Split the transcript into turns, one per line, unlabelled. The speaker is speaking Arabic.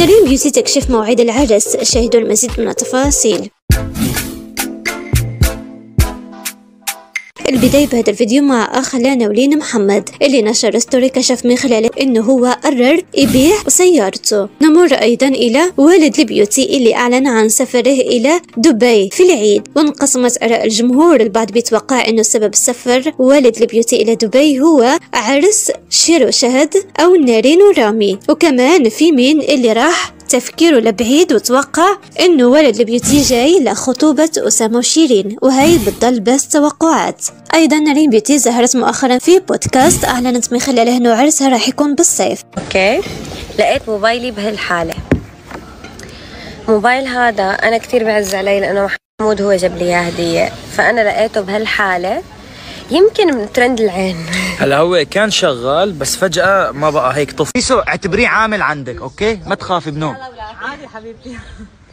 ريم بيوتي تكشف موعد العرس، شاهدوا المزيد من التفاصيل. البداية بهذا الفيديو مع أخ لانا ولين محمد اللي نشر ستوري كشف من خلاله إنه هو قرر يبيع سيارته. نمر أيضا إلى والد البيوتي اللي أعلن عن سفره إلى دبي في العيد، وانقسمت آراء الجمهور. البعض بيتوقع إنه سبب سفر والد البيوتي إلى دبي هو عرس شيرو شهد أو نارين ورامي، وكمان في مين اللي راح تفكيره لبعيد وتوقع انه ولد البيوتي جاي لخطوبة أسامة وشيرين، وهي بتضل بس توقعات. ايضا ريم بيوتي ظهرت مؤخرا في بودكاست اعلنت من خلاله انه عرسها راح يكون بالصيف.
اوكي، لقيت موبايلي بهالحالة. موبايل هذا انا كتير بعز علي لانه محمود هو جاب لي اياه هدية، فانا لقيته بهالحالة يمكن من ترند العين.
هلا هو كان شغال بس فجأة ما بقى هيك طفي. اعتبريه عامل عندك، اوكي؟ ما تخافي بنوم.
عادي حبيبتي.